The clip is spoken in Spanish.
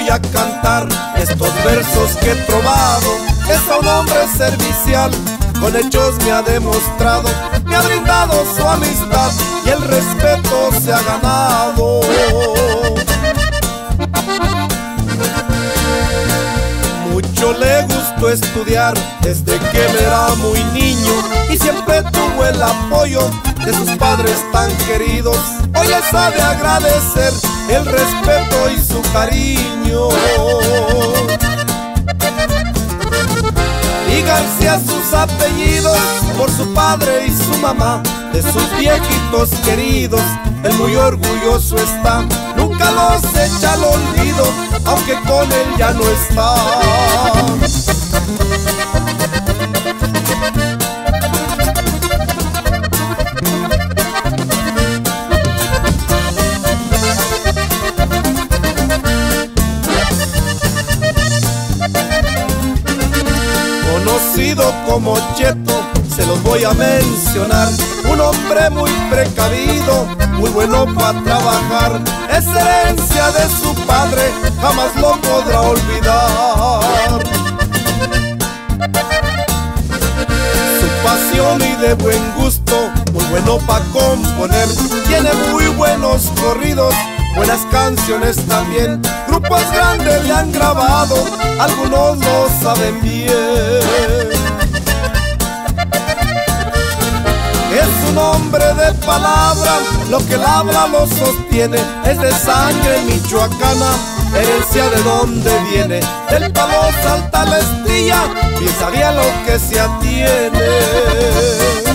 voy a cantar estos versos que he trovado. Es a un hombre servicial, con hechos me ha demostrado, me ha brindado su amistad y el respeto se ha ganado. Mucho le gustó estudiar desde que él era muy niño y siempre tuvo el apoyo de sus padres tan queridos. Hoy le sabe agradecer el respeto y su cariño. Y García sus apellidos por su padre y su mamá, de sus viejitos queridos, él muy orgulloso está. Nunca los echa al olvido, aunque con él ya no está. Conocido como Cheto, se los voy a mencionar. Un hombre muy precavido, muy bueno para trabajar. Es herencia de su padre, jamás lo podrá olvidar. Su pasión y de buen gusto, muy bueno para componer. Tiene muy buenos corridos, buenas canciones también. Grupos grandes le han grabado, algunos lo saben bien. Es un hombre de palabra, lo que él habla lo sostiene. Es de sangre michoacana, herencia de donde viene. Del palo salta la estrella, y sabía lo que se atiene.